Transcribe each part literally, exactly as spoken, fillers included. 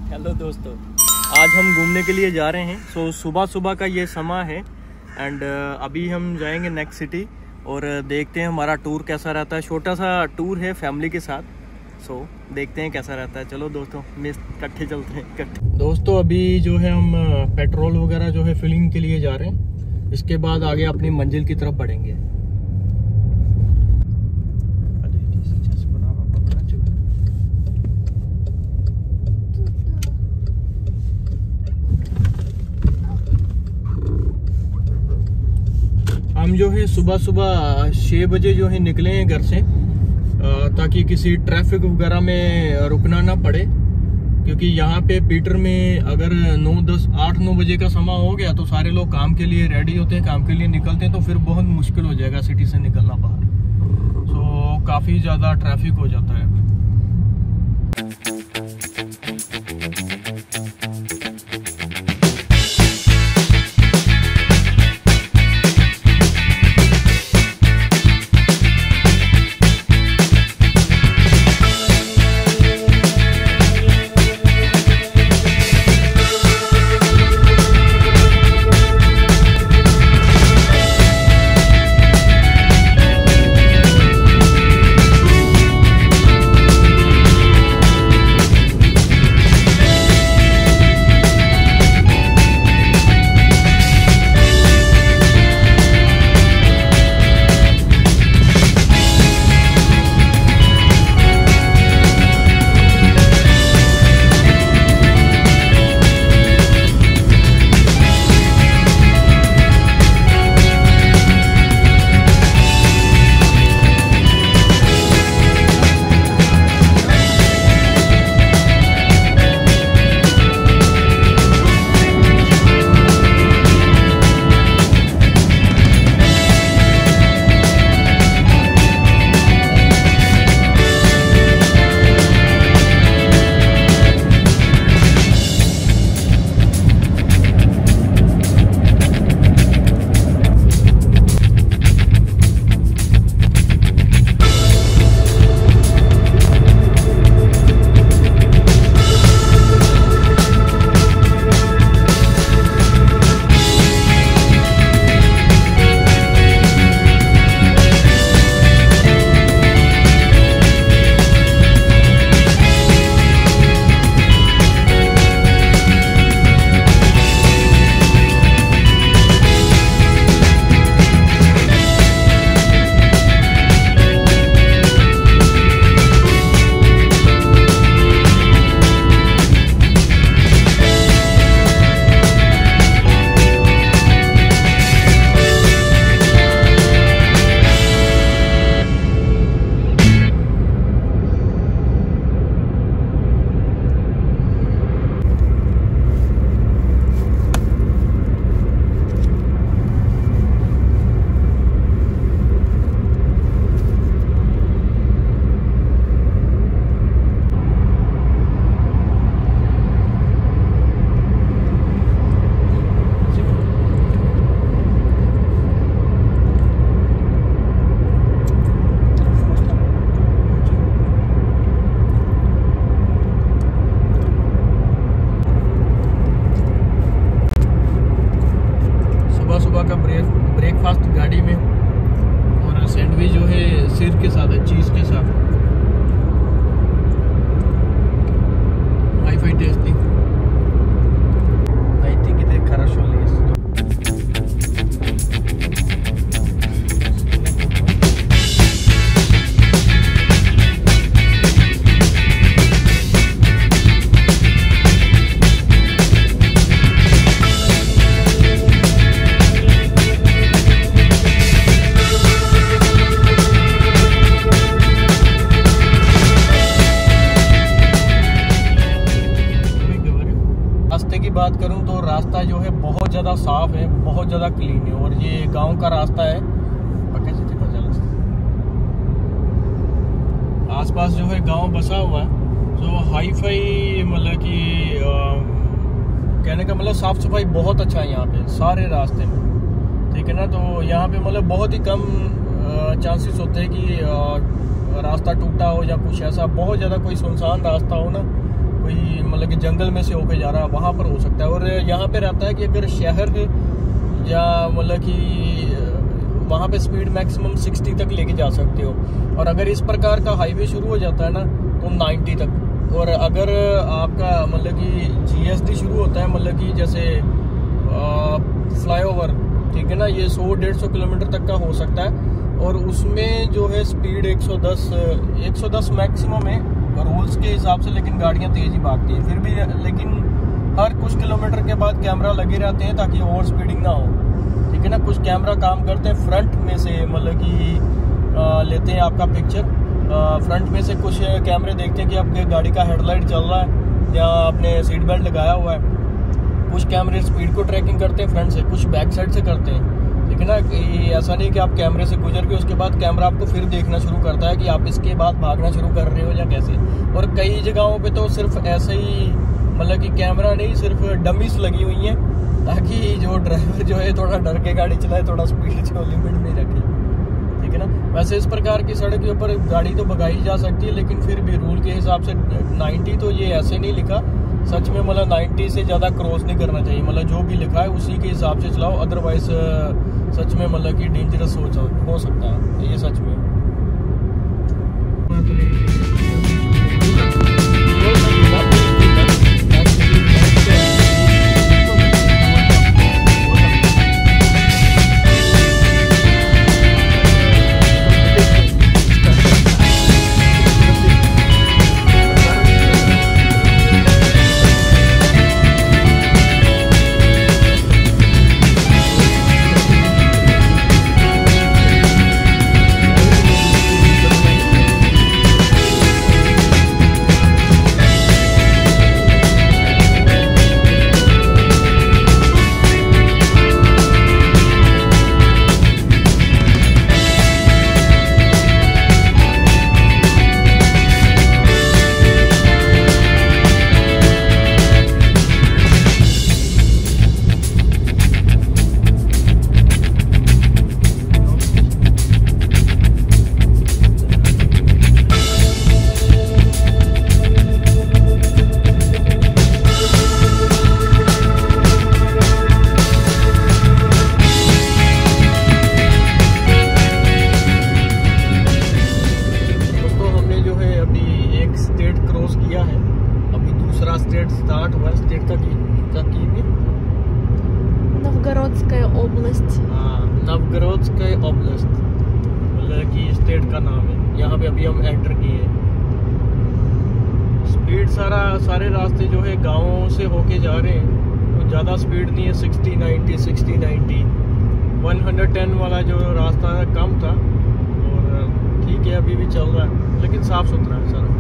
Hello दोस्तों, आज हम घूमने के लिए जा रहे हैं। सो so, सुबह सुबह का ये समय है एंड uh, अभी हम जाएंगे नेक्स्ट सिटी और uh, देखते हैं हमारा टूर कैसा रहता है। छोटा सा टूर है फैमिली के साथ। सो so, देखते हैं कैसा रहता है। चलो दोस्तों, मिस इकट्ठे चलते हैं इकट्ठे। दोस्तों अभी जो है हम पेट्रोल वगैरह जो है फिलिंग के लिए जा रहे हैं। इसके बाद आगे अपनी मंजिल की तरफ बढ़ेंगे। हम जो है सुबह सुबह छः बजे जो है निकले हैं घर से, ताकि किसी ट्रैफिक वगैरह में रुकना ना पड़े, क्योंकि यहाँ पे पीटर में अगर नौ दस आठ नौ बजे का समय हो गया तो सारे लोग काम के लिए रेडी होते हैं, काम के लिए निकलते हैं, तो फिर बहुत मुश्किल हो जाएगा सिटी से निकलना बाहर। सो काफ़ी ज़्यादा ट्रैफिक हो जाता है। ब्रेकफास्ट गाड़ी में और सैंडविच जो है सिर के साथ है, चीज़ के साथ। वाईफाई टेस्टिंग आई थिंक इधर खराश वाले बात करूं तो रास्ता जो है बहुत ज़्यादा साफ है, बहुत ज़्यादा क्लीन है और ये गांव का रास्ता है। आसपास जो है गांव बसा हुआ है, जो हाई फाई मतलब कि कहने का मतलब साफ़ सफाई बहुत अच्छा है यहाँ पे सारे रास्ते में, ठीक है ना। तो यहाँ पे मतलब बहुत ही कम चांसेस होते हैं कि रास्ता टूटा हो या कुछ ऐसा, बहुत ज़्यादा कोई सुनसान रास्ता हो ना, कोई मतलब कि जंगल में से होके जा रहा है वहाँ पर हो सकता है। और यहाँ पे रहता है कि अगर शहर है या मतलब कि वहाँ पे स्पीड मैक्सिमम साठ तक लेके जा सकते हो, और अगर इस प्रकार का हाईवे शुरू हो जाता है ना तो नब्बे तक। और अगर आपका मतलब कि जीएसडी शुरू होता है मतलब कि जैसे फ्लाईओवर, ठीक है ना, ये सौ डेढ़ सौ किलोमीटर तक का हो सकता है। और उसमें जो है स्पीड एक सौ दस मैक्सिमम है रूल्स के हिसाब से, लेकिन गाड़ियाँ तेज ही भागती हैं फिर भी। लेकिन हर कुछ किलोमीटर के बाद कैमरा लगे रहते हैं ताकि ओवर स्पीडिंग ना हो, ठीक है ना। कुछ कैमरा काम करते हैं फ्रंट में से, मतलब कि लेते हैं आपका पिक्चर फ्रंट में से। कुछ कैमरे देखते हैं कि आपके गाड़ी का हेडलाइट चल रहा है या आपने सीट बेल्ट लगाया हुआ है। कुछ कैमरे स्पीड को ट्रैकिंग करते हैं फ्रंट से, कुछ बैक साइड से करते हैं, ठीक है ना। ऐसा नहीं कि आप कैमरे से गुजर के उसके बाद कैमरा आपको फिर देखना शुरू करता है कि आप इसके बाद भागना शुरू कर रहे हो या कैसे। और कई जगहों पे तो सिर्फ ऐसे ही मतलब कि कैमरा नहीं, सिर्फ डमीज लगी हुई हैं ताकि जो ड्राइवर जो है थोड़ा डर के गाड़ी चलाए, थोड़ा स्पीड जो लिमिट में रखे, ठीक है ना। वैसे इस प्रकार की सड़क के ऊपर गाड़ी तो भगाई जा सकती है, लेकिन फिर भी रूल के हिसाब से नब्बे तो ये ऐसे नहीं लिखा सच में, मतलब नब्बे से ज़्यादा क्रॉस नहीं करना चाहिए। मतलब जो भी लिखा है उसी के हिसाब से चलाओ, अदरवाइज सच में मतलब कि डेंजरस हो, हो सकता है ये सच में। Novgorodskaya oblast। हाँ, नवगरोडस्काय ओब्लास्ट मतलब कि स्टेट का नाम है। यहाँ पे अभी हम एंटर किए। स्पीड सारा सारे रास्ते जो है गाँवों से होके जा रहे हैं, तो ज़्यादा स्पीड नहीं है। Sixty ninety sixty ninety one hundred ten वाला जो रास्ता है कम था, और ठीक है अभी भी चल रहा है, लेकिन साफ सुथरा है सारा।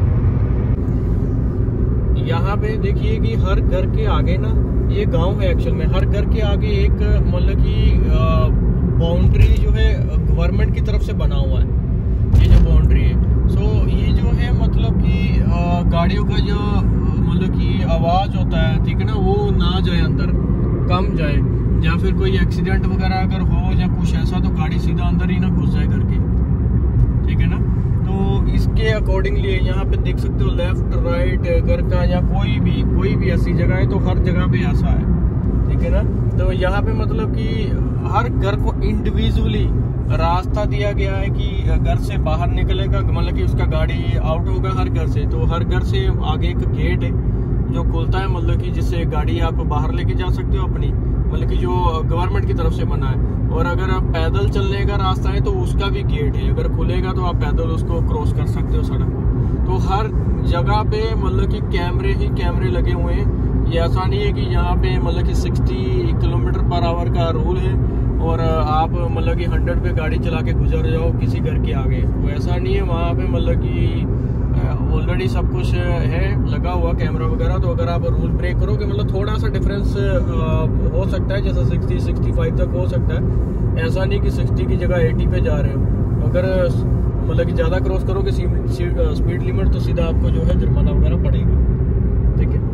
यहाँ पे देखिए कि हर घर के आगे ना, ये गांव है एक्चुअल में, हर घर के आगे एक मतलब कि बाउंड्री जो है गवर्नमेंट की तरफ से बना हुआ है, ये जो बाउंड्री है। सो ये जो है मतलब कि गाड़ियों का जो मतलब कि आवाज़ होता है, ठीक है ना, वो ना जाए अंदर, कम जाए, या फिर कोई एक्सीडेंट वगैरह अगर हो या कुछ ऐसा तो गाड़ी सीधा अंदर ही ना घुस जाए करके, ठीक है ना। तो इसके अकॉर्डिंगली यहाँ पे देख सकते हो लेफ्ट राइट घर का या कोई भी कोई भी ऐसी जगह है तो हर जगह पे ऐसा है, ठीक है ना। तो यहाँ पे मतलब कि हर घर को इंडिविजुअली रास्ता दिया गया है कि घर से बाहर निकलेगा मतलब कि उसका गाड़ी आउट होगा हर घर से, तो हर घर से आगे एक गेट है जो खुलता है, मतलब कि जिससे गाड़ी आप बाहर लेके जा सकते हो अपनी, मतलब कि जो गवर्नमेंट की तरफ से बना है। और अगर आप पैदल चलने का रास्ता है तो उसका भी गेट है, अगर खुलेगा तो आप पैदल उसको क्रॉस कर सकते हो सड़क को। तो हर जगह पे मतलब कि कैमरे ही कैमरे लगे हुए हैं। ये ऐसा नहीं है कि यहाँ पे मतलब कि साठ किलोमीटर पर आवर का रूल है और आप मतलब कि सौ पे गाड़ी चला के गुजर जाओ किसी घर के आगे, तो ऐसा नहीं है। वहाँ पे मतलब कि ऑलरेडी सब कुछ है लगा हुआ कैमरा वगैरह। तो अगर आप रूल ब्रेक करोगे मतलब थोड़ा सा डिफरेंस हो सकता है, जैसा साठ पैंसठ तक हो सकता है। ऐसा नहीं कि साठ की जगह अस्सी पे जा रहे हो। अगर मतलब कि ज़्यादा क्रॉस करोगे स्पीड लिमिट तो सीधा आपको जो है जुर्माना वगैरह पड़ेगा, ठीक है।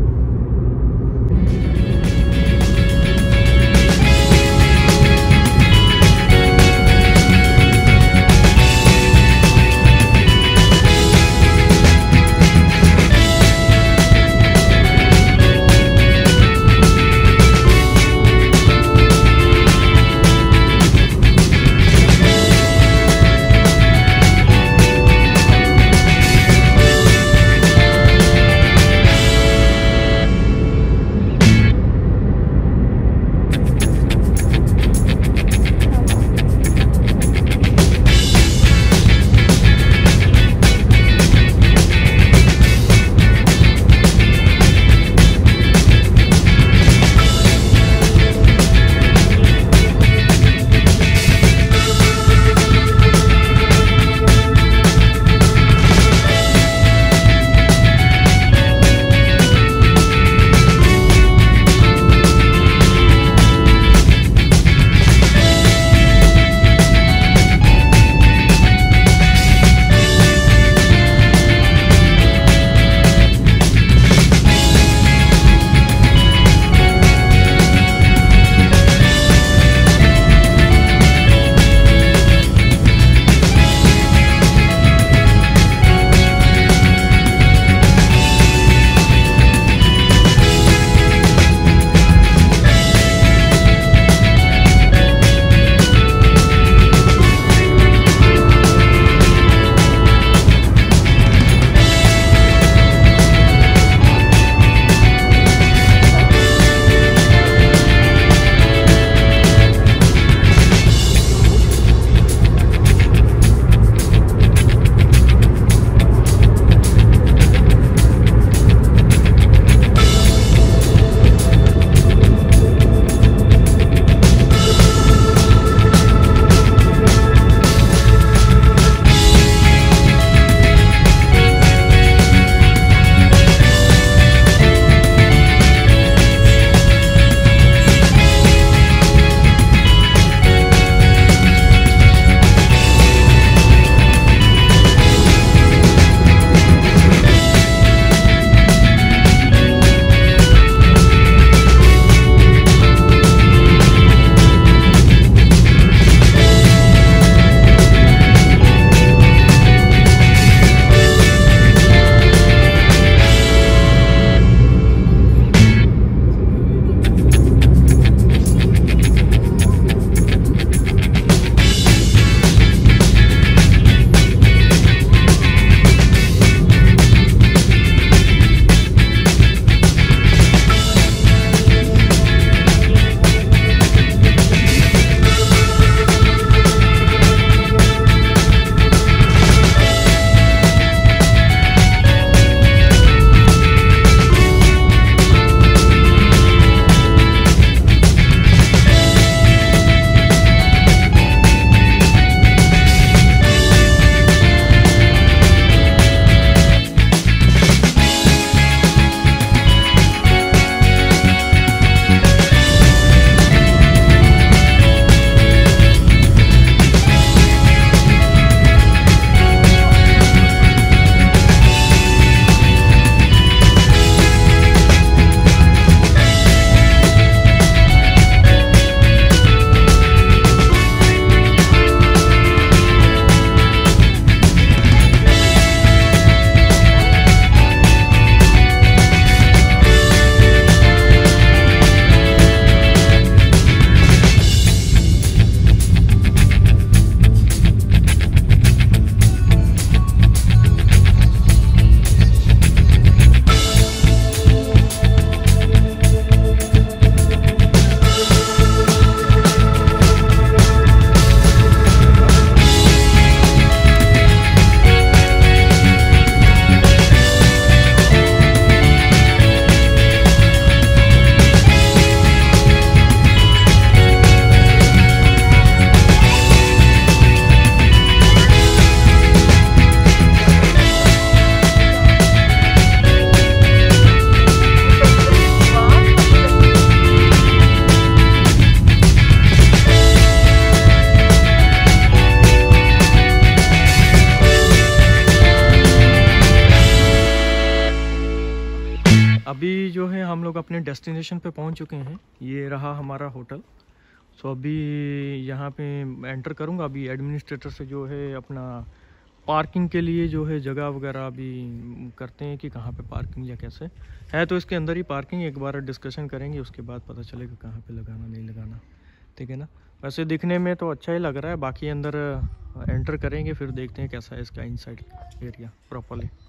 अभी जो है हम लोग अपने डेस्टिनेशन पे पहुंच चुके हैं। ये रहा हमारा होटल। सो अभी यहाँ पे एंटर करूँगा। अभी एडमिनिस्ट्रेटर से जो है अपना पार्किंग के लिए जो है जगह वगैरह अभी करते हैं कि कहाँ पे पार्किंग या कैसे है। तो इसके अंदर ही पार्किंग, एक बार डिस्कशन करेंगे, उसके बाद पता चलेगा कहाँ पे लगाना नहीं लगाना, ठीक है ना। वैसे दिखने में तो अच्छा ही लग रहा है, बाकी अंदर एंटर करेंगे फिर देखते हैं कैसा है इसका इनसाइड एरिया प्रॉपर्ली।